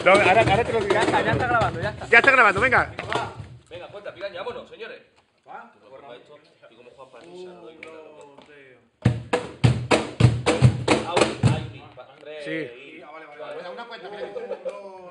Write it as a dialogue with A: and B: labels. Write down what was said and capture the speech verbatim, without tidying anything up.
A: No, ahora, ahora te lo digo.
B: Ya está, ya está grabando, ya está.
A: Ya está grabando, venga.
C: Venga, cuenta, piraña, vámonos, señores.
B: ¿Va?
C: Y como Juan para risa, no doy una
B: Uno, tres.
C: Audi, Audi, tres.
A: Sí.
C: y-
B: Ah, vale, vale, vale. Una cuenta,